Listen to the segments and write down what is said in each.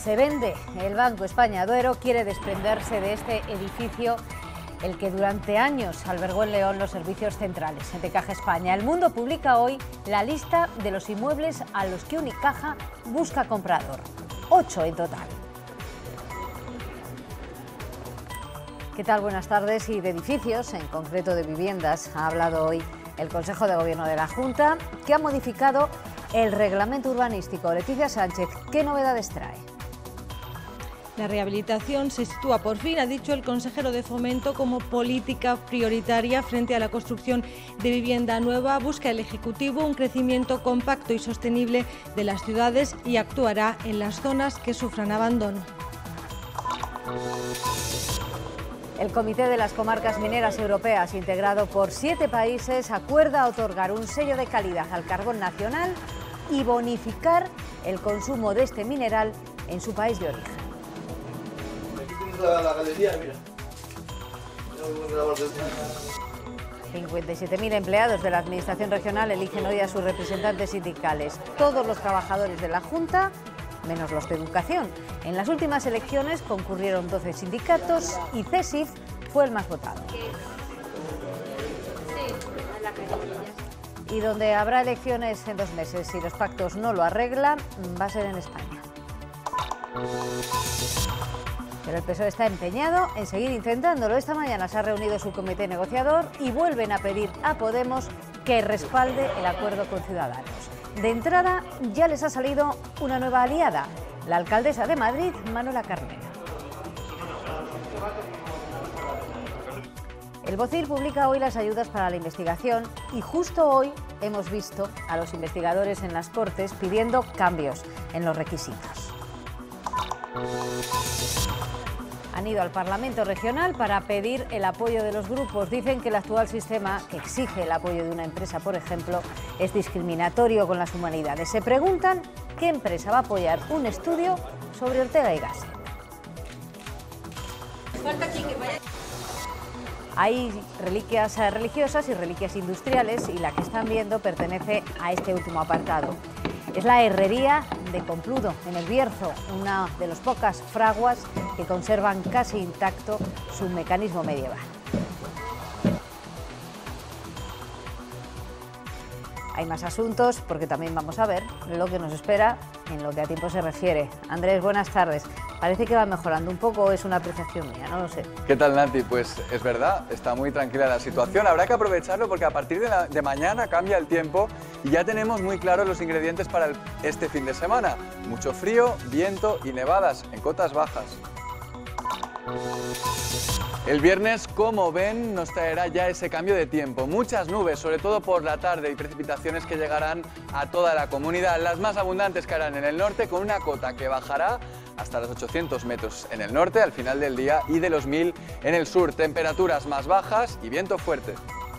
Se vende. El Banco España Duero quiere desprenderse de este edificio, el que durante años albergó en León los servicios centrales de Caja España. El Mundo publica hoy la lista de los inmuebles a los que Unicaja busca comprador. 8 en total. ¿Qué tal? Buenas tardes. Y de edificios, en concreto de viviendas, ha hablado hoy el Consejo de Gobierno de la Junta, que ha modificado el reglamento urbanístico. Leticia Sánchez, ¿qué novedades trae? La rehabilitación se sitúa por fin, ha dicho el consejero de Fomento, como política prioritaria frente a la construcción de vivienda nueva. Busca el Ejecutivo un crecimiento compacto y sostenible de las ciudades y actuará en las zonas que sufran abandono. El Comité de las Comarcas Mineras Europeas, integrado por 7 países, acuerda otorgar un sello de calidad al carbón nacional y bonificar el consumo de este mineral en su país de origen. La galería, mira. 57.000 empleados de la Administración Regional eligen hoy a sus representantes sindicales. Todos los trabajadores de la Junta, menos los de Educación. En las últimas elecciones concurrieron 12 sindicatos y CESIF fue el más votado. Y donde habrá elecciones en 2 meses, si los pactos no lo arreglan, va a ser en España. Pero el PSOE está empeñado en seguir intentándolo. Esta mañana se ha reunido su comité negociador y vuelven a pedir a Podemos que respalde el acuerdo con Ciudadanos. De entrada, ya les ha salido una nueva aliada, la alcaldesa de Madrid, Manuela Carmena. El BOCIL publica hoy las ayudas para la investigación y justo hoy hemos visto a los investigadores en las Cortes pidiendo cambios en los requisitos. Han ido al Parlamento Regional para pedir el apoyo de los grupos. Dicen que el actual sistema, que exige el apoyo de una empresa, por ejemplo, es discriminatorio con las humanidades. Se preguntan qué empresa va a apoyar un estudio sobre Ortega y Gasset. Hay reliquias religiosas y reliquias industriales y la que están viendo pertenece a este último apartado. Es la herrería de Compludo, en el Bierzo, una de las pocas fraguas que conservan casi intacto su mecanismo medieval. Hay más asuntos porque también vamos a ver lo que nos espera en lo que a tiempo se refiere. Andrés, buenas tardes. Parece que va mejorando un poco, es una apreciación mía, no lo sé. ¿Qué tal, Nati? Pues es verdad, está muy tranquila la situación. Habrá que aprovecharlo porque a partir de mañana cambia el tiempo y ya tenemos muy claros los ingredientes para este fin de semana. Mucho frío, viento y nevadas en cotas bajas. El viernes, como ven, nos traerá ya ese cambio de tiempo. Muchas nubes, sobre todo por la tarde, y precipitaciones que llegarán a toda la comunidad. Las más abundantes caerán en el norte, con una cota que bajará hasta los 800 metros en el norte al final del día y de los 1000 en el sur. Temperaturas más bajas y viento fuerte.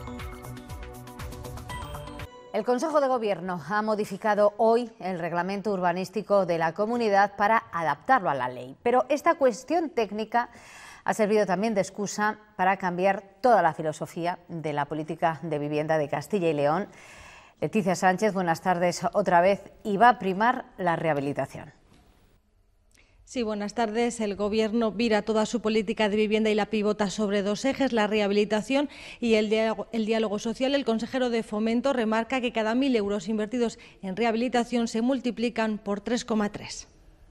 El Consejo de Gobierno ha modificado hoy el reglamento urbanístico de la comunidad para adaptarlo a la ley. Pero esta cuestión técnica ha servido también de excusa para cambiar toda la filosofía de la política de vivienda de Castilla y León. Leticia Sánchez, buenas tardes otra vez. Y va a primar la rehabilitación. Sí, buenas tardes. El Gobierno vira toda su política de vivienda y la pivota sobre 2 ejes, la rehabilitación y el diálogo social. El consejero de Fomento remarca que cada 1.000 euros invertidos en rehabilitación se multiplican por 3,3.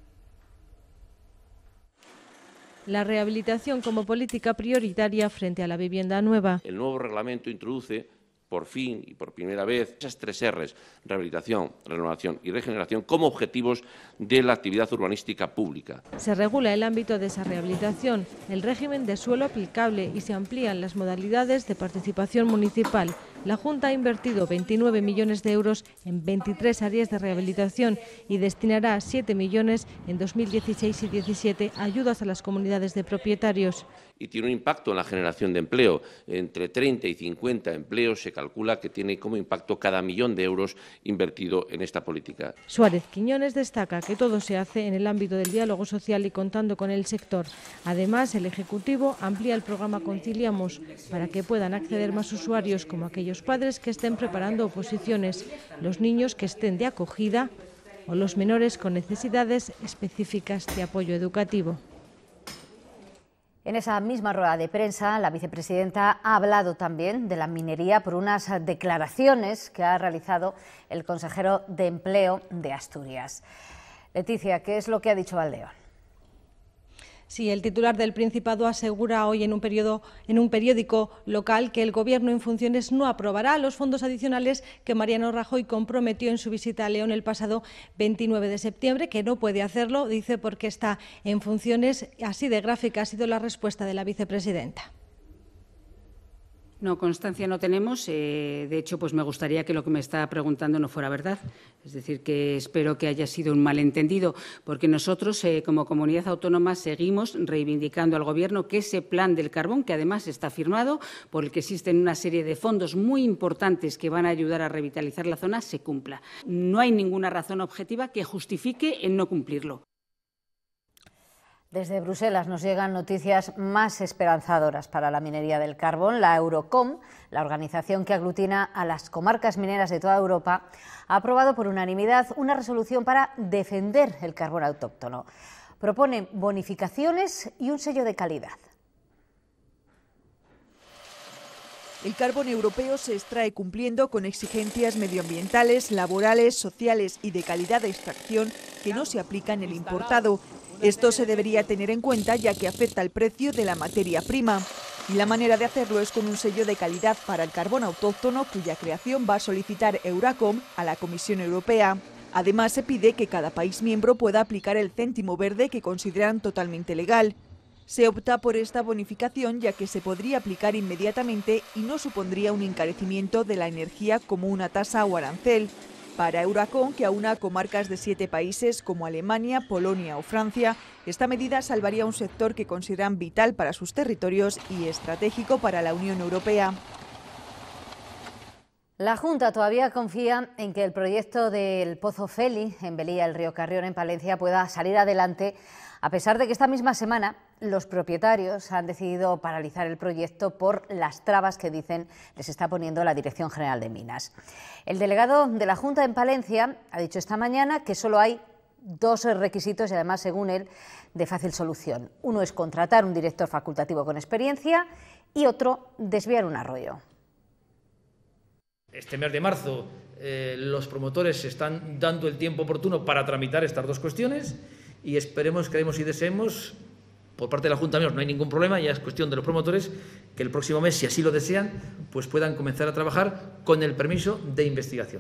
La rehabilitación como política prioritaria frente a la vivienda nueva. El nuevo reglamento introduce, por fin y por primera vez, esas 3 R's, rehabilitación, renovación y regeneración, como objetivos de la actividad urbanística pública. Se regula el ámbito de esa rehabilitación, el régimen de suelo aplicable y se amplían las modalidades de participación municipal. La Junta ha invertido 29 millones de euros en 23 áreas de rehabilitación y destinará 7 millones en 2016 y 2017 a ayudas a las comunidades de propietarios. Y tiene un impacto en la generación de empleo. Entre 30 y 50 empleos se calcula que tiene como impacto cada 1 millón de euros invertido en esta política. Suárez Quiñones destaca que todo se hace en el ámbito del diálogo social y contando con el sector. Además, el Ejecutivo amplía el programa Conciliamos para que puedan acceder más usuarios, como aquellos padres que estén preparando oposiciones, los niños que estén de acogida o los menores con necesidades específicas de apoyo educativo. En esa misma rueda de prensa, la vicepresidenta ha hablado también de la minería por unas declaraciones que ha realizado el consejero de Empleo de Asturias. Leticia, ¿qué es lo que ha dicho Valdeón? Sí, el titular del Principado asegura hoy en un periódico local que el Gobierno en funciones no aprobará los fondos adicionales que Mariano Rajoy comprometió en su visita a León el pasado 29 de septiembre, que no puede hacerlo, dice, porque está en funciones. Así de gráfica ha sido la respuesta de la vicepresidenta. No, constancia no tenemos. De hecho, pues me gustaría que lo que me está preguntando no fuera verdad. Es decir, que espero que haya sido un malentendido, porque nosotros, como comunidad autónoma, seguimos reivindicando al Gobierno que ese plan del carbón, que además está firmado, por el que existen una serie de fondos muy importantes que van a ayudar a revitalizar la zona, se cumpla. No hay ninguna razón objetiva que justifique el no cumplirlo. Desde Bruselas nos llegan noticias más esperanzadoras para la minería del carbón. La Eurocom, la organización que aglutina a las comarcas mineras de toda Europa, ha aprobado por unanimidad una resolución para defender el carbón autóctono. Propone bonificaciones y un sello de calidad. El carbón europeo se extrae cumpliendo con exigencias medioambientales, laborales, sociales y de calidad de extracción que no se aplican en el importado. Esto se debería tener en cuenta ya que afecta al precio de la materia prima. Y la manera de hacerlo es con un sello de calidad para el carbón autóctono, cuya creación va a solicitar Euracom a la Comisión Europea. Además, se pide que cada país miembro pueda aplicar el céntimo verde que consideran totalmente legal. Se opta por esta bonificación ya que se podría aplicar inmediatamente y no supondría un encarecimiento de la energía como una tasa o arancel. Para Euracom, que aúna comarcas de 7 países como Alemania, Polonia o Francia, esta medida salvaría un sector que consideran vital para sus territorios y estratégico para la Unión Europea. La Junta todavía confía en que el proyecto del Pozo Feli, en Belía, el río Carrión, en Palencia, pueda salir adelante, a pesar de que esta misma semana los propietarios han decidido paralizar el proyecto por las trabas que dicen les está poniendo la Dirección General de Minas. El delegado de la Junta en Palencia ha dicho esta mañana que solo hay 2 requisitos y además, según él, de fácil solución. Uno es contratar un director facultativo con experiencia y otro, desviar un arroyo. Este mes de marzo los promotores están dando el tiempo oportuno para tramitar estas 2 cuestiones y esperemos, creemos y deseemos, por parte de la Junta, no hay ningún problema, ya es cuestión de los promotores, que el próximo mes, si así lo desean, pues puedan comenzar a trabajar con el permiso de investigación.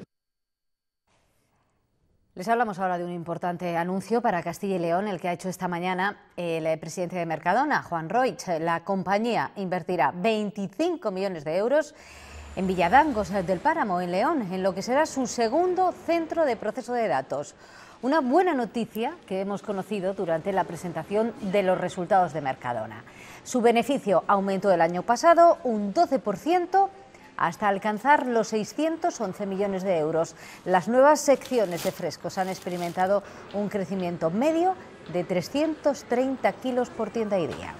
Les hablamos ahora de un importante anuncio para Castilla y León, el que ha hecho esta mañana el presidente de Mercadona, Juan Roig. La compañía invertirá 25 millones de euros en Villadangos del Páramo, en León, en lo que será su segundo centro de proceso de datos. Una buena noticia que hemos conocido durante la presentación de los resultados de Mercadona. Su beneficio aumentó el año pasado un 12% hasta alcanzar los 611 millones de euros. Las nuevas secciones de frescos han experimentado un crecimiento medio de 330 kilos por tienda y día.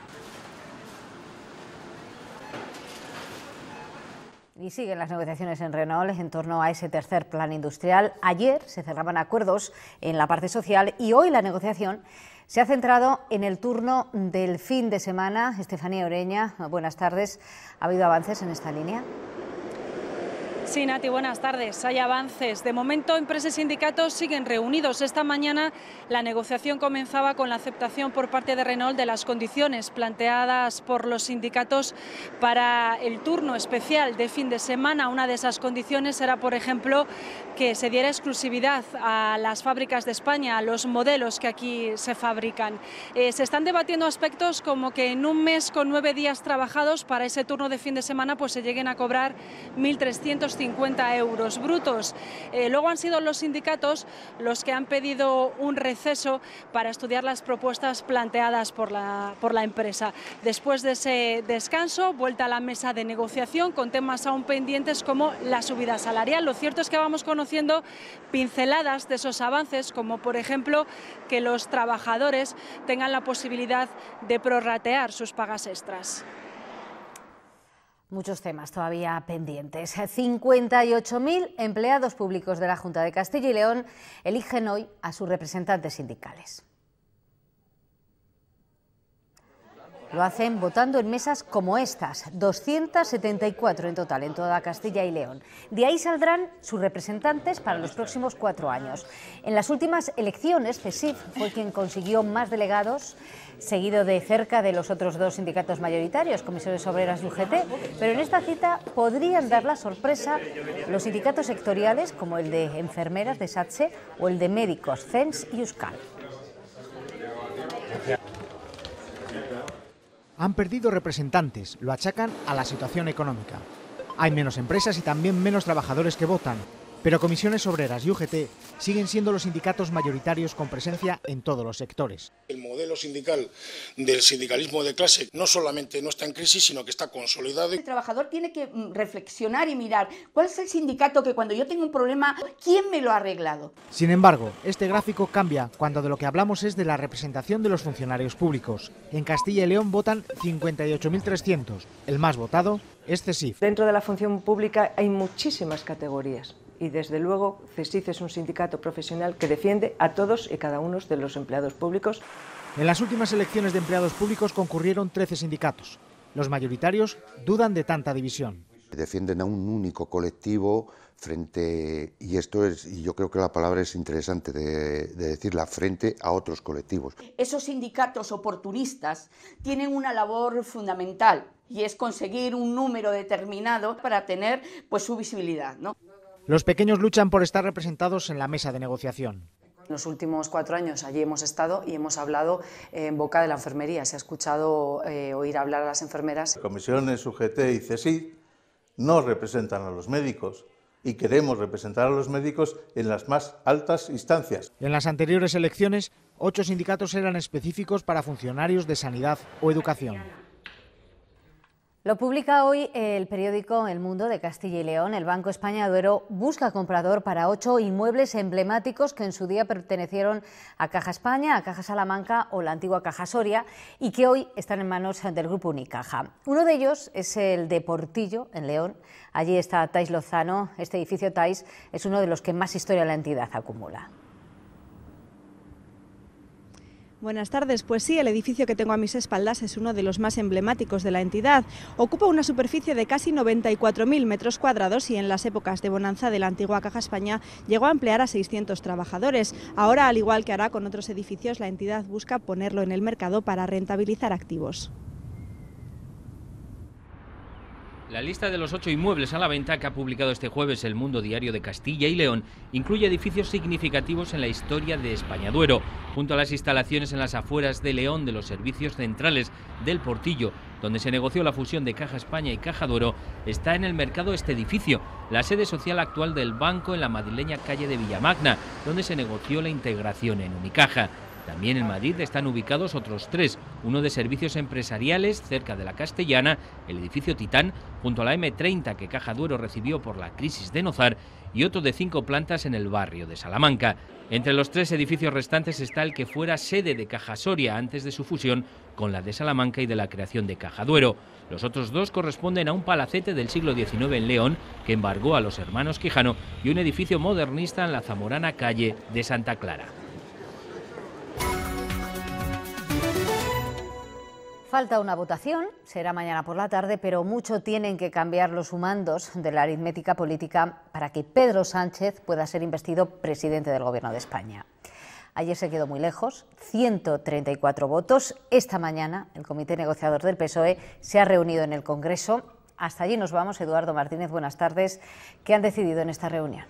Y siguen las negociaciones en Renault en torno a ese tercer plan industrial. Ayer se cerraban acuerdos en la parte social y hoy la negociación se ha centrado en el turno del fin de semana. Estefanía Oreña, buenas tardes. ¿Ha habido avances en esta línea? Sí, Nati, buenas tardes. Hay avances. De momento, empresas y sindicatos siguen reunidos. Esta mañana la negociación comenzaba con la aceptación por parte de Renault de las condiciones planteadas por los sindicatos para el turno especial de fin de semana. Una de esas condiciones era, por ejemplo, que se diera exclusividad a las fábricas de España, a los modelos que aquí se fabrican. Se están debatiendo aspectos como que en un mes con 9 días trabajados para ese turno de fin de semana pues se lleguen a cobrar 1.350 euros brutos. Luego han sido los sindicatos los que han pedido un receso para estudiar las propuestas planteadas por la empresa. Después de ese descanso, vuelta a la mesa de negociación con temas aún pendientes como la subida salarial. Lo cierto es que vamos conociendo pinceladas de esos avances, como por ejemplo que los trabajadores tengan la posibilidad de prorratear sus pagas extras. Muchos temas todavía pendientes. 58.000 empleados públicos de la Junta de Castilla y León eligen hoy a sus representantes sindicales. Lo hacen votando en mesas como estas, 274 en total en toda Castilla y León. De ahí saldrán sus representantes para los próximos 4 años. En las últimas elecciones, CESIF fue quien consiguió más delegados, seguido de cerca de los otros 2 sindicatos mayoritarios, Comisiones Obreras y UGT, pero en esta cita podrían dar la sorpresa los sindicatos sectoriales como el de enfermeras de SATSE o el de médicos, CENS y Euskal. Han perdido representantes, lo achacan a la situación económica. Hay menos empresas y también menos trabajadores que votan, pero Comisiones Obreras y UGT siguen siendo los sindicatos mayoritarios con presencia en todos los sectores. El modelo sindical del sindicalismo de clase no solamente no está en crisis, sino que está consolidado. El trabajador tiene que reflexionar y mirar cuál es el sindicato que cuando yo tengo un problema, ¿quién me lo ha arreglado? Sin embargo, este gráfico cambia cuando de lo que hablamos es de la representación de los funcionarios públicos. En Castilla y León votan 58.300. El más votado es CESIF. Dentro de la función pública hay muchísimas categorías. Y desde luego CESIF es un sindicato profesional que defiende a todos y cada uno de los empleados públicos. En las últimas elecciones de empleados públicos concurrieron 13 sindicatos. Los mayoritarios dudan de tanta división. Defienden a un único colectivo frente, y yo creo que la palabra es interesante de decirla, frente a otros colectivos. Esos sindicatos oportunistas tienen una labor fundamental y es conseguir un número determinado para tener pues su visibilidad, ¿no? Los pequeños luchan por estar representados en la mesa de negociación. En los últimos 4 años allí hemos estado y hemos hablado en boca de la enfermería. Se ha escuchado oír hablar a las enfermeras. Comisiones, UGT y CESIF no representan a los médicos y queremos representar a los médicos en las más altas instancias. En las anteriores elecciones, 8 sindicatos eran específicos para funcionarios de sanidad o educación. Lo publica hoy el periódico El Mundo de Castilla y León. El Banco España Duero busca comprador para 8 inmuebles emblemáticos que en su día pertenecieron a Caja España, a Caja Salamanca o la antigua Caja Soria y que hoy están en manos del Grupo Unicaja. Uno de ellos es el de Portillo, en León. Allí está Tais Lozano. Este edificio Tais es uno de los que más historia la entidad acumula. Buenas tardes. Pues sí, el edificio que tengo a mis espaldas es uno de los más emblemáticos de la entidad. Ocupa una superficie de casi 94.000 metros cuadrados y en las épocas de bonanza de la antigua Caja España llegó a emplear a 600 trabajadores. Ahora, al igual que hará con otros edificios, la entidad busca ponerlo en el mercado para rentabilizar activos. La lista de los 8 inmuebles a la venta que ha publicado este jueves El Mundo Diario de Castilla y León incluye edificios significativos en la historia de España Duero. Junto a las instalaciones en las afueras de León de los servicios centrales del Portillo, donde se negoció la fusión de Caja España y Caja Duero, está en el mercado este edificio, la sede social actual del banco en la madrileña calle de Villamagna, donde se negoció la integración en Unicaja. También en Madrid están ubicados otros 3, uno de servicios empresariales cerca de la Castellana, el edificio Titán, junto a la M30 que Caja Duero recibió por la crisis de Nozar, y otro de 5 plantas en el barrio de Salamanca. Entre los 3 edificios restantes está el que fuera sede de Caja Soria antes de su fusión con la de Salamanca y de la creación de Caja Duero. Los otros 2 corresponden a un palacete del siglo XIX en León que embargó a los hermanos Quijano y un edificio modernista en la zamorana calle de Santa Clara. Falta una votación, será mañana por la tarde, pero mucho tienen que cambiar los sumandos de la aritmética política para que Pedro Sánchez pueda ser investido presidente del Gobierno de España. Ayer se quedó muy lejos, 134 votos. Esta mañana el comité negociador del PSOE se ha reunido en el Congreso. Hasta allí nos vamos. Eduardo Martínez, buenas tardes. ¿Qué han decidido en esta reunión?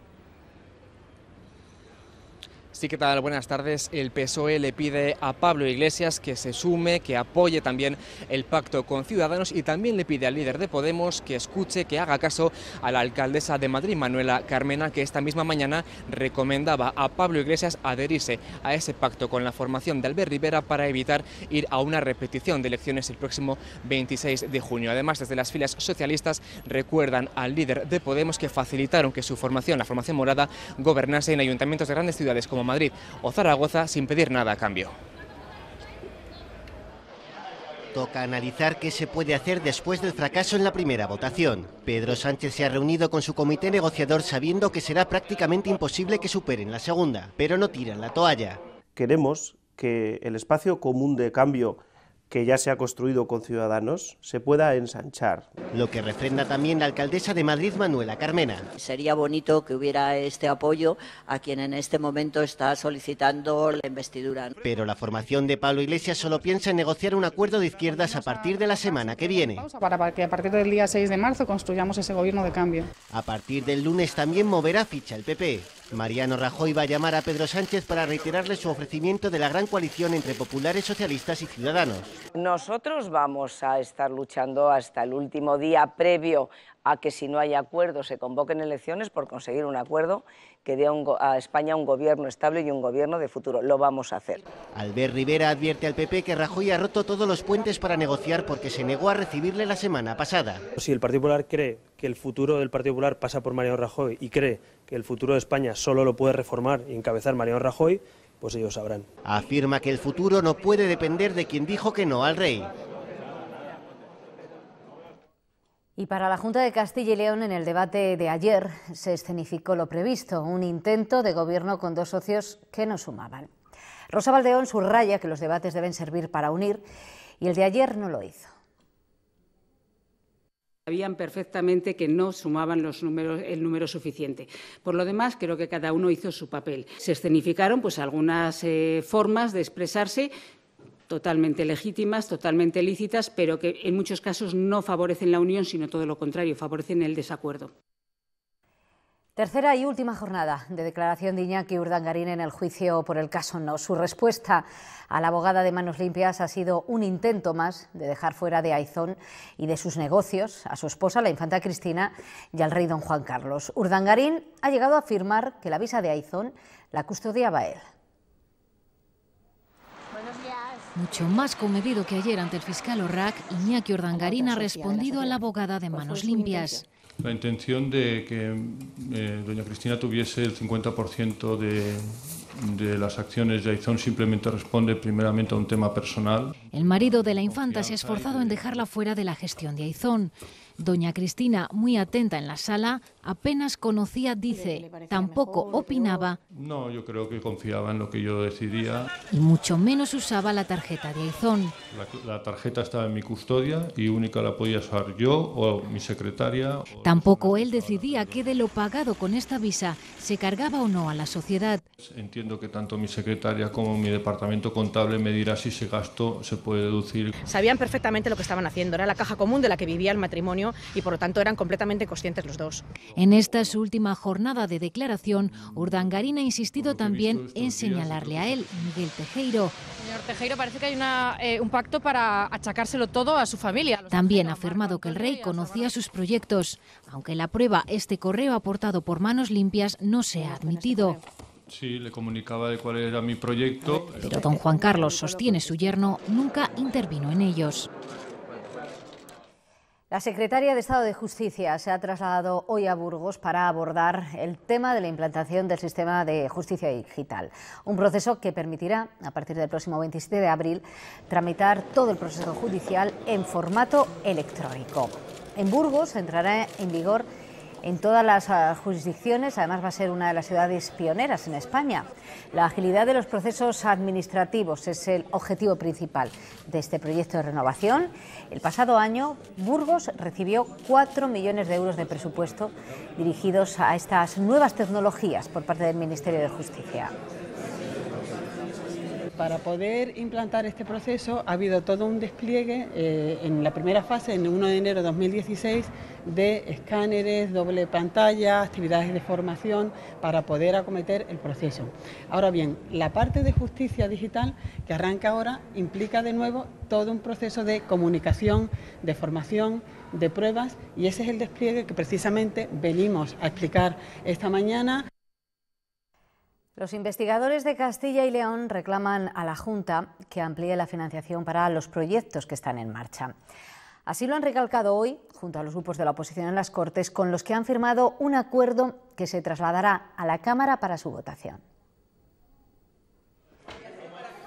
Sí, ¿qué tal? Buenas tardes. El PSOE le pide a Pablo Iglesias que se sume, que apoye también el pacto con Ciudadanos y también le pide al líder de Podemos que escuche, que haga caso a la alcaldesa de Madrid, Manuela Carmena, que esta misma mañana recomendaba a Pablo Iglesias adherirse a ese pacto con la formación de Albert Rivera para evitar ir a una repetición de elecciones el próximo 26 de junio. Además, desde las filas socialistas recuerdan al líder de Podemos que facilitaron que su formación, la formación morada, gobernase en ayuntamientos de grandes ciudades como Madrid o Zaragoza sin pedir nada a cambio. Toca analizar qué se puede hacer después del fracaso en la primera votación. Pedro Sánchez se ha reunido con su comité negociador sabiendo que será prácticamente imposible que superen la segunda, pero no tiran la toalla. Queremos que el espacio común de cambio que ya se ha construido con Ciudadanos se pueda ensanchar. Lo que refrenda también la alcaldesa de Madrid, Manuela Carmena. Sería bonito que hubiera este apoyo a quien en este momento está solicitando la investidura. Pero la formación de Pablo Iglesias solo piensa en negociar un acuerdo de izquierdas a partir de la semana que viene. Para que a partir del día 6 de marzo construyamos ese gobierno de cambio. A partir del lunes también moverá ficha el PP. Mariano Rajoy va a llamar a Pedro Sánchez para reiterarle su ofrecimiento de la gran coalición entre populares, socialistas y ciudadanos. Nosotros vamos a estar luchando hasta el último día previo a que, si no hay acuerdo, se convoquen elecciones por conseguir un acuerdo que dé a España un gobierno estable y un gobierno de futuro. Lo vamos a hacer. Albert Rivera advierte al PP que Rajoy ha roto todos los puentes para negociar porque se negó a recibirle la semana pasada. Si el Partido Popular cree que el futuro del Partido Popular pasa por Mariano Rajoy y cree que el futuro de España solo lo puede reformar y encabezar Mariano Rajoy, pues ellos sabrán. Afirma que el futuro no puede depender de quien dijo que no al rey. Y para la Junta de Castilla y León, en el debate de ayer, se escenificó lo previsto, un intento de gobierno con dos socios que no sumaban. Rosa Baldeón subraya que los debates deben servir para unir, y el de ayer no lo hizo. Sabían perfectamente que no sumaban el número suficiente. Por lo demás, creo que cada uno hizo su papel. Se escenificaron pues algunas formas de expresarse totalmente legítimas, totalmente lícitas, pero que en muchos casos no favorecen la unión, sino todo lo contrario, favorecen el desacuerdo. Tercera y última jornada de declaración de Iñaki Urdangarín en el juicio por el caso No. Su respuesta a la abogada de Manos Limpias ha sido un intento más de dejar fuera de Aizón y de sus negocios a su esposa, la infanta Cristina, y al rey don Juan Carlos. Urdangarín ha llegado a afirmar que la visa de Aizón la custodiaba él. Mucho más comedido que ayer ante el fiscal Orrac, Iñaki Urdangarín ha respondido a la abogada de Manos Limpias. La intención de que doña Cristina tuviese el 50% de las acciones de Aizón simplemente responde primeramente a un tema personal. El marido de la infanta se ha esforzado en dejarla fuera de la gestión de Aizón. Doña Cristina, muy atenta en la sala, apenas conocía, dice, tampoco opinaba. No, yo creo que confiaba en lo que yo decidía. Y mucho menos usaba la tarjeta de Aizón. La tarjeta estaba en mi custodia y única la podía usar yo o mi secretaria. Tampoco él decidía que de lo pagado con esta visa se cargaba o no a la sociedad. Entiendo que tanto mi secretaria como mi departamento contable me dirá si ese gasto se puede deducir. Sabían perfectamente lo que estaban haciendo, era la caja común de la que vivía el matrimonio y por lo tanto eran completamente conscientes los dos. En esta su última jornada de declaración, Urdangarín ha insistido también en señalarle a él, Miguel Tejero. Señor Tejero, parece que hay un pacto para achacárselo todo a su familia. También ha afirmado que el rey conocía sus proyectos, aunque la prueba, este correo aportado por Manos Limpias, no se ha admitido. Sí, le comunicaba de cuál era mi proyecto. Pero don Juan Carlos, sostiene su yerno, nunca intervino en ellos. La secretaria de Estado de Justicia se ha trasladado hoy a Burgos para abordar el tema de la implantación del sistema de justicia digital. Un proceso que permitirá, a partir del próximo 27 de abril, tramitar todo el proceso judicial en formato electrónico. En Burgos entrará en vigor en todas las jurisdicciones, además va a ser una de las ciudades pioneras en España. La agilidad de los procesos administrativos es el objetivo principal de este proyecto de renovación. El pasado año, Burgos recibió 4 millones de euros de presupuesto dirigidos a estas nuevas tecnologías por parte del Ministerio de Justicia. Para poder implantar este proceso ha habido todo un despliegue en la primera fase, en el 1 de enero de 2016, de escáneres, doble pantalla, actividades de formación para poder acometer el proceso. Ahora bien, la parte de justicia digital que arranca ahora implica de nuevo todo un proceso de comunicación, de formación, de pruebas, y ese es el despliegue que precisamente venimos a explicar esta mañana. Los investigadores de Castilla y León reclaman a la Junta que amplíe la financiación para los proyectos que están en marcha. Así lo han recalcado hoy, junto a los grupos de la oposición en las Cortes, con los que han firmado un acuerdo que se trasladará a la Cámara para su votación.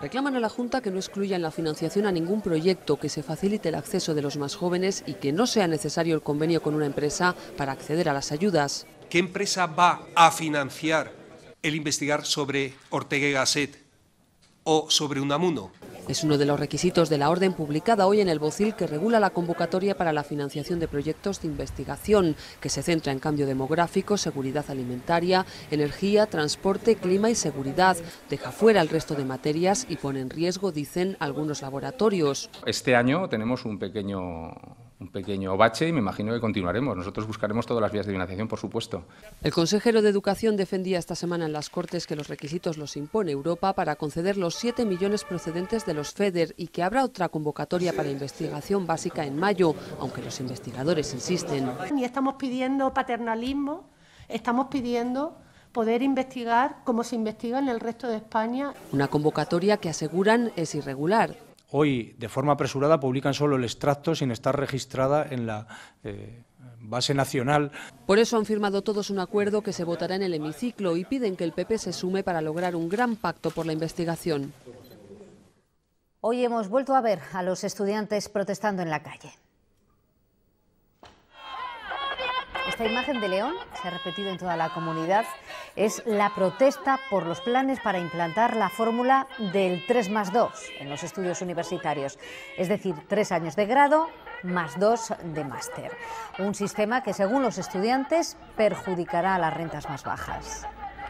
Reclaman a la Junta que no excluya en la financiación a ningún proyecto, que se facilite el acceso de los más jóvenes y que no sea necesario el convenio con una empresa para acceder a las ayudas. ¿Qué empresa va a financiar el investigar sobre Ortega y Gasset o sobre Unamuno? Es uno de los requisitos de la orden publicada hoy en el BOCIL, que regula la convocatoria para la financiación de proyectos de investigación, que se centra en cambio demográfico, seguridad alimentaria, energía, transporte, clima y seguridad. Deja fuera el resto de materias y pone en riesgo, dicen, algunos laboratorios. Este año tenemos un pequeño bache y me imagino que continuaremos. Nosotros buscaremos todas las vías de financiación, por supuesto. El consejero de Educación defendía esta semana en las Cortes que los requisitos los impone Europa para conceder los 7 millones procedentes de los FEDER y que habrá otra convocatoria para investigación básica en mayo, aunque los investigadores insisten. Ni estamos pidiendo paternalismo, estamos pidiendo poder investigar como se investiga en el resto de España. Una convocatoria que aseguran es irregular. Hoy, de forma apresurada, publican solo el extracto sin estar registrada en la base nacional. Por eso han firmado todos un acuerdo que se votará en el hemiciclo y piden que el PP se sume para lograr un gran pacto por la investigación. Hoy hemos vuelto a ver a los estudiantes protestando en la calle. Esta imagen de León se ha repetido en toda la comunidad. Es la protesta por los planes para implantar la fórmula del 3+2 en los estudios universitarios. Es decir, 3 años de grado más 2 de máster. Un sistema que, según los estudiantes, perjudicará a las rentas más bajas.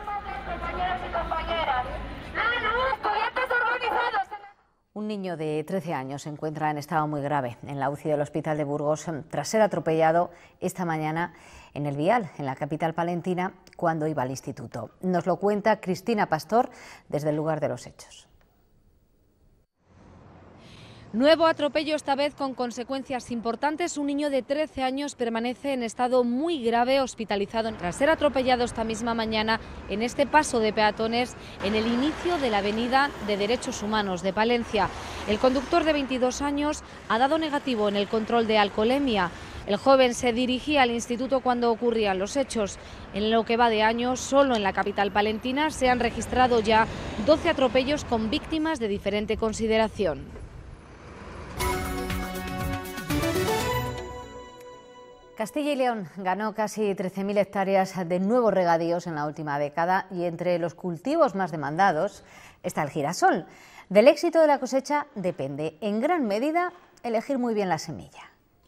Un niño de 13 años se encuentra en estado muy grave en la UCI del Hospital de Burgos tras ser atropellado esta mañana en el vial, en la capital palentina, cuando iba al instituto. Nos lo cuenta Cristina Pastor desde el lugar de los hechos. Nuevo atropello, esta vez con consecuencias importantes. Un niño de 13 años permanece en estado muy grave, hospitalizado tras ser atropellado esta misma mañana en este paso de peatones en el inicio de la avenida de Derechos Humanos de Palencia. El conductor de 22 años ha dado negativo en el control de alcoholemia. El joven se dirigía al instituto cuando ocurrían los hechos. En lo que va de año, solo en la capital palentina se han registrado ya 12 atropellos con víctimas de diferente consideración. Castilla y León ganó casi 13.000 hectáreas de nuevos regadíos en la última década y entre los cultivos más demandados está el girasol. Del éxito de la cosecha depende en gran medida elegir muy bien la semilla.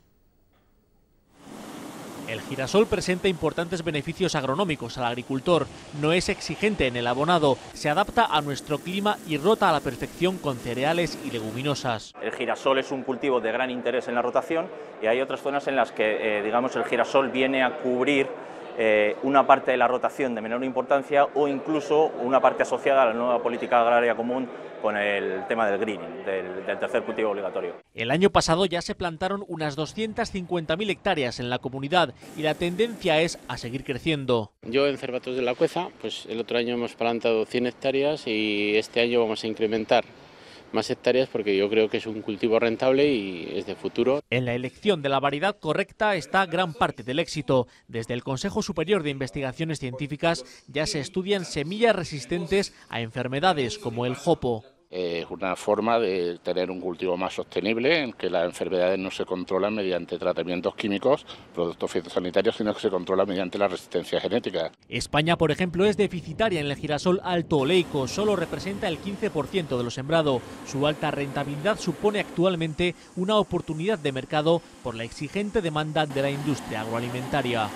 El girasol presenta importantes beneficios agronómicos al agricultor, no es exigente en el abonado, se adapta a nuestro clima y rota a la perfección con cereales y leguminosas. El girasol es un cultivo de gran interés en la rotación y hay otras zonas en las que el girasol viene a cubrir una parte de la rotación de menor importancia o incluso una parte asociada a la nueva política agraria común con el tema del greening, del tercer cultivo obligatorio. El año pasado ya se plantaron unas 250.000 hectáreas en la comunidad y la tendencia es a seguir creciendo. Yo en Cervatos de la Cueza, pues el otro año hemos plantado 100 hectáreas y este año vamos a incrementar más hectáreas porque yo creo que es un cultivo rentable y es de futuro. En la elección de la variedad correcta está gran parte del éxito. Desde el Consejo Superior de Investigaciones Científicas ya se estudian semillas resistentes a enfermedades como el jopo. Es una forma de tener un cultivo más sostenible, en que las enfermedades no se controlan mediante tratamientos químicos, productos fitosanitarios, sino que se controlan mediante la resistencia genética. España, por ejemplo, es deficitaria en el girasol alto oleico, solo representa el 15% de lo sembrado. Su alta rentabilidad supone actualmente una oportunidad de mercado por la exigente demanda de la industria agroalimentaria.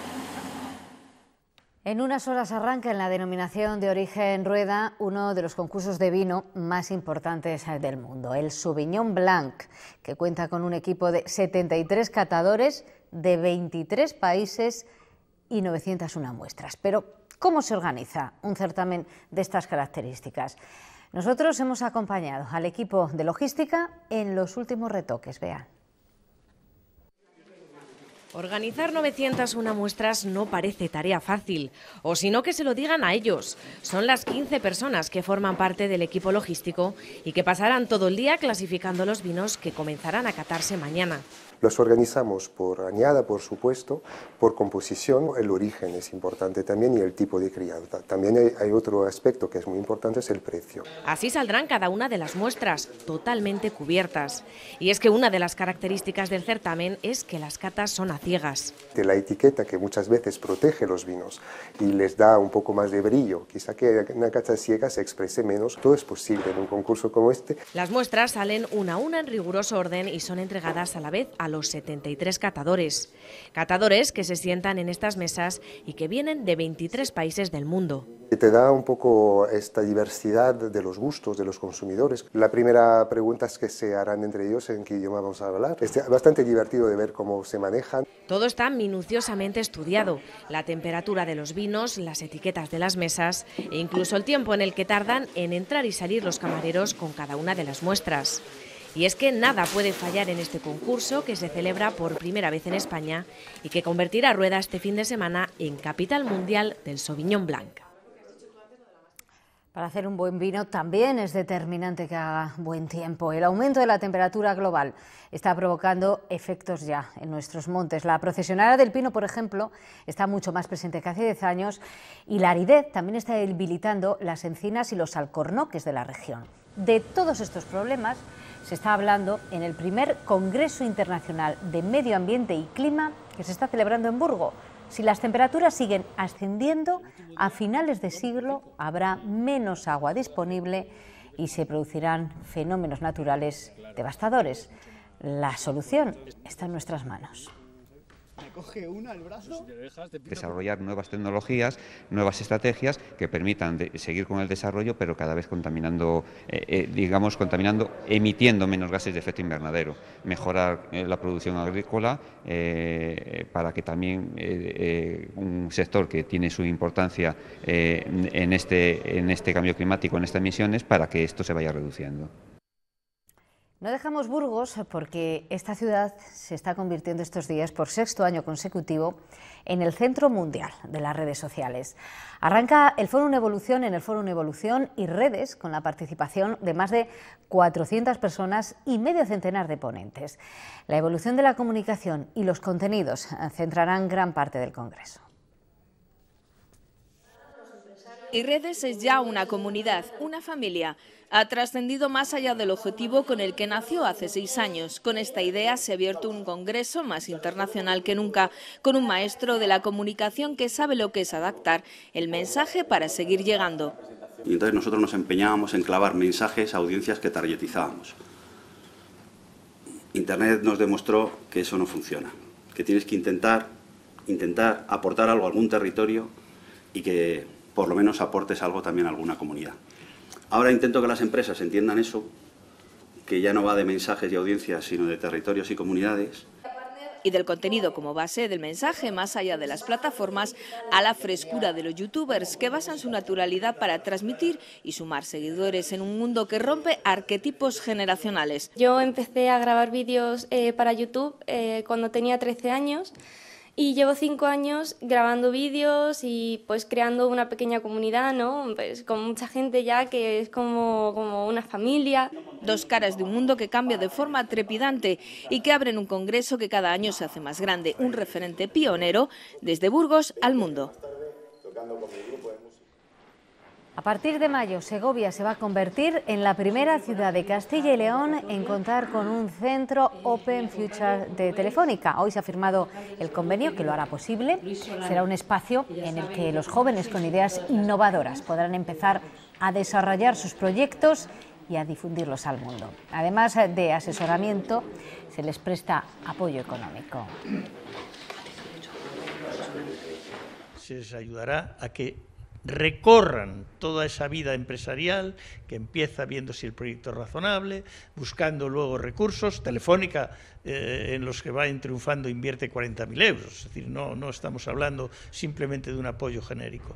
En unas horas arranca en la denominación de origen Rueda uno de los concursos de vino más importantes del mundo, el Sauvignon Blanc, que cuenta con un equipo de 73 catadores de 23 países y 901 muestras. Pero, ¿cómo se organiza un certamen de estas características? Nosotros hemos acompañado al equipo de logística en los últimos retoques. Vean. Organizar 901 muestras no parece tarea fácil, o si no que se lo digan a ellos. Son las 15 personas que forman parte del equipo logístico y que pasarán todo el día clasificando los vinos que comenzarán a catarse mañana. Los organizamos por añada, por supuesto, por composición. El origen es importante también y el tipo de crianza. También hay otro aspecto que es muy importante, es el precio. Así saldrán cada una de las muestras, totalmente cubiertas. Y es que una de las características del certamen es que las catas son a ciegas. De la etiqueta que muchas veces protege los vinos y les da un poco más de brillo, quizá que en una cata ciega se exprese menos. Todo es posible en un concurso como este. Las muestras salen una a una en riguroso orden y son entregadas a la vez a los 73 catadores. Catadores que se sientan en estas mesas y que vienen de 23 países del mundo. Te da un poco esta diversidad de los gustos de los consumidores. La primera pregunta es que se harán entre ellos en qué idioma vamos a hablar. Es bastante divertido de ver cómo se manejan. Todo está minuciosamente estudiado. La temperatura de los vinos, las etiquetas de las mesas e incluso el tiempo en el que tardan en entrar y salir los camareros con cada una de las muestras. Y es que nada puede fallar en este concurso que se celebra por primera vez en España y que convertirá Rueda este fin de semana en capital mundial del Sauvignon Blanc. Para hacer un buen vino también es determinante que haga buen tiempo. El aumento de la temperatura global está provocando efectos ya en nuestros montes. La procesionara del pino, por ejemplo, está mucho más presente que hace 10 años y la aridez también está debilitando las encinas y los alcornoques de la región. De todos estos problemas se está hablando en el primer Congreso Internacional de Medio Ambiente y Clima que se está celebrando en Burgos. Si las temperaturas siguen ascendiendo, a finales de siglo habrá menos agua disponible y se producirán fenómenos naturales devastadores. La solución está en nuestras manos. Desarrollar nuevas tecnologías, nuevas estrategias que permitan seguir con el desarrollo, pero cada vez contaminando, emitiendo menos gases de efecto invernadero. Mejorar la producción agrícola para que también un sector que tiene su importancia en este cambio climático, en estas emisiones, para que esto se vaya reduciendo. No dejamos Burgos porque esta ciudad se está convirtiendo estos días, por 6º año consecutivo, en el centro mundial de las redes sociales. Arranca el Fórum Evolución en el Fórum Evolución y Redes, con la participación de más de 400 personas y medio centenar de ponentes. La evolución de la comunicación y los contenidos centrarán gran parte del Congreso. Y Redes es ya una comunidad, una familia. Ha trascendido más allá del objetivo con el que nació hace 6 años. Con esta idea se ha abierto un congreso más internacional que nunca, con un maestro de la comunicación que sabe lo que es adaptar el mensaje para seguir llegando. Y entonces nosotros nos empeñábamos en clavar mensajes a audiencias que targetizábamos. Internet nos demostró que eso no funciona, que tienes que intentar aportar algo a algún territorio y que por lo menos aportes algo también a alguna comunidad. Ahora intento que las empresas entiendan eso, que ya no va de mensajes y audiencias, sino de territorios y comunidades. Y del contenido como base del mensaje, más allá de las plataformas, a la frescura de los youtubers que basan su naturalidad para transmitir y sumar seguidores en un mundo que rompe arquetipos generacionales. Yo empecé a grabar vídeos para YouTube cuando tenía 13 años. Y llevo 5 años grabando vídeos y pues creando una pequeña comunidad, ¿no? Pues con mucha gente ya que es como una familia. Dos caras de un mundo que cambia de forma trepidante y que abren un congreso que cada año se hace más grande, un referente pionero desde Burgos al mundo. A partir de mayo, Segovia se va a convertir en la primera ciudad de Castilla y León en contar con un centro Open Future de Telefónica. Hoy se ha firmado el convenio que lo hará posible. Será un espacio en el que los jóvenes con ideas innovadoras podrán empezar a desarrollar sus proyectos y a difundirlos al mundo. Además de asesoramiento, se les presta apoyo económico. Se les ayudará a que recorran toda esa vida empresarial que empieza viendo si el proyecto es razonable, buscando luego recursos. Telefónica, en los que va triunfando, invierte 40.000 euros. Es decir, no estamos hablando simplemente de un apoyo genérico.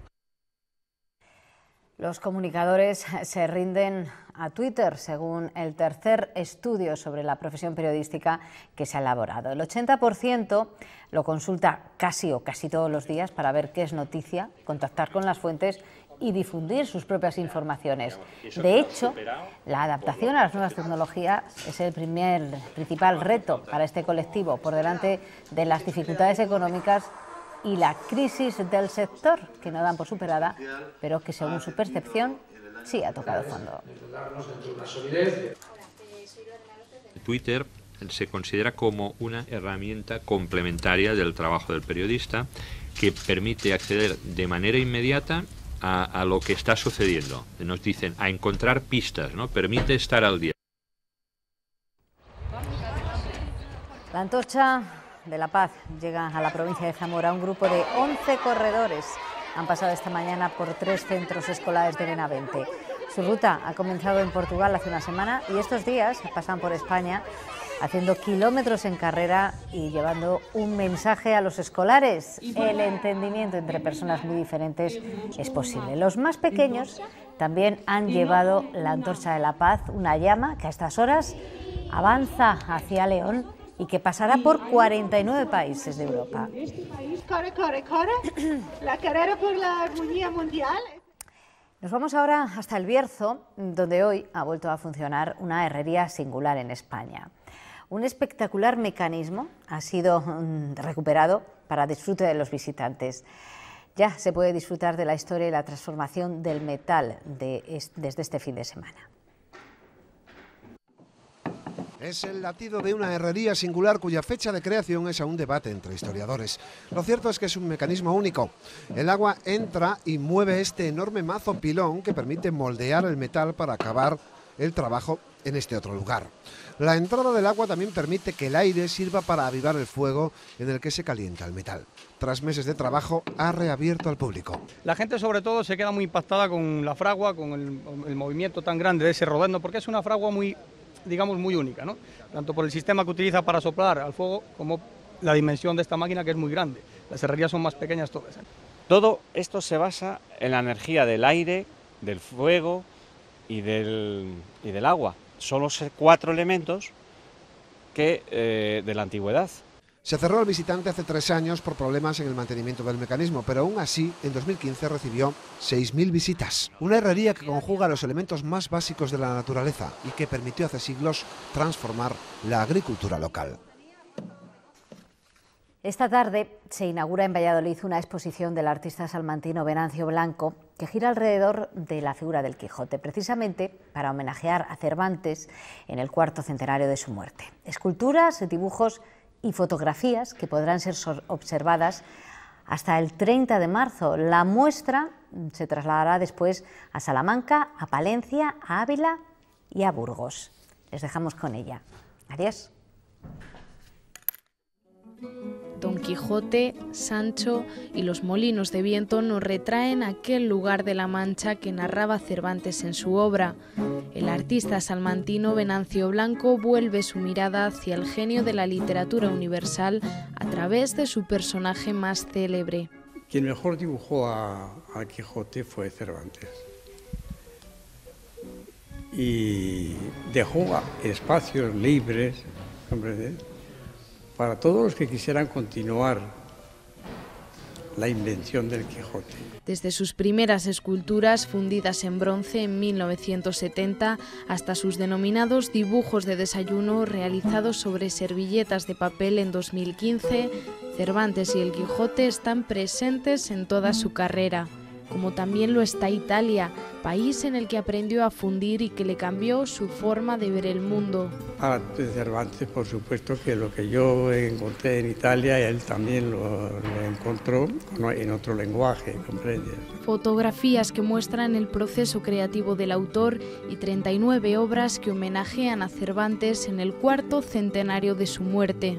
Los comunicadores se rinden a Twitter, según el tercer estudio sobre la profesión periodística que se ha elaborado. El 80% lo consulta casi todos los días para ver qué es noticia, contactar con las fuentes y difundir sus propias informaciones. De hecho, la adaptación a las nuevas tecnologías es el principal reto para este colectivo, por delante de las dificultades económicas y la crisis del sector, que no dan por superada, pero que según su percepción sí ha tocado fondo. Twitter se considera como una herramienta complementaria del trabajo del periodista que permite acceder de manera inmediata a lo que está sucediendo. Nos dicen a encontrar pistas, ¿no? Permite estar al día. La antorcha de la paz llega a la provincia de Zamora. Un grupo de 11 corredores han pasado esta mañana por 3 centros escolares de Benavente. Su ruta ha comenzado en Portugal hace una semana y estos días pasan por España haciendo kilómetros en carrera y llevando un mensaje a los escolares. El entendimiento entre personas muy diferentes es posible. Los más pequeños también han llevado la antorcha de la paz, una llama que a estas horas avanza hacia León y que pasará por 49 países de Europa. La carrera por la armonía mundial. Nos vamos ahora hasta El Bierzo, donde hoy ha vuelto a funcionar una herrería singular en España. Un espectacular mecanismo ha sido recuperado para disfrute de los visitantes. Ya se puede disfrutar de la historia y la transformación del metal desde este fin de semana. Es el latido de una herrería singular cuya fecha de creación es aún debate entre historiadores. Lo cierto es que es un mecanismo único. El agua entra y mueve este enorme mazo pilón que permite moldear el metal para acabar el trabajo en este otro lugar. La entrada del agua también permite que el aire sirva para avivar el fuego en el que se calienta el metal. Tras meses de trabajo, ha reabierto al público. La gente sobre todo se queda muy impactada con la fragua, con el movimiento tan grande de ese rodendo, porque es una fragua muy, digamos, muy única, ¿no? Tanto por el sistema que utiliza para soplar al fuego como la dimensión de esta máquina, que es muy grande. Las herrerías son más pequeñas todas, ¿eh? Todo esto se basa en la energía del aire, del fuego y del agua. Son los 4 elementos de la antigüedad. Se cerró al visitante hace 3 años por problemas en el mantenimiento del mecanismo, pero aún así, en 2015 recibió 6.000 visitas. Una herrería que conjuga los elementos más básicos de la naturaleza y que permitió hace siglos transformar la agricultura local. Esta tarde se inaugura en Valladolid una exposición del artista salmantino Venancio Blanco que gira alrededor de la figura del Quijote, precisamente para homenajear a Cervantes en el 4º centenario de su muerte. Esculturas, dibujos y fotografías que podrán ser observadas hasta el 30 de marzo. La muestra se trasladará después a Salamanca, a Palencia, a Ávila y a Burgos. Les dejamos con ella. Adiós. Don Quijote, Sancho y los molinos de viento nos retraen aquel lugar de la Mancha que narraba Cervantes en su obra. El artista salmantino Venancio Blanco vuelve su mirada hacia el genio de la literatura universal a través de su personaje más célebre. Quien mejor dibujó a Quijote fue Cervantes. Y dejó espacios libres, ¿comprendes?, para todos los que quisieran continuar la invención del Quijote. Desde sus primeras esculturas fundidas en bronce en 1970 hasta sus denominados dibujos de desayuno realizados sobre servilletas de papel en 2015, Cervantes y el Quijote están presentes en toda su carrera. Como también lo está Italia, país en el que aprendió a fundir y que le cambió su forma de ver el mundo. De Cervantes, por supuesto, que lo que yo encontré en Italia, él también lo encontró en otro lenguaje, ¿comprendes? Fotografías que muestran el proceso creativo del autor y 39 obras que homenajean a Cervantes en el 4º centenario de su muerte.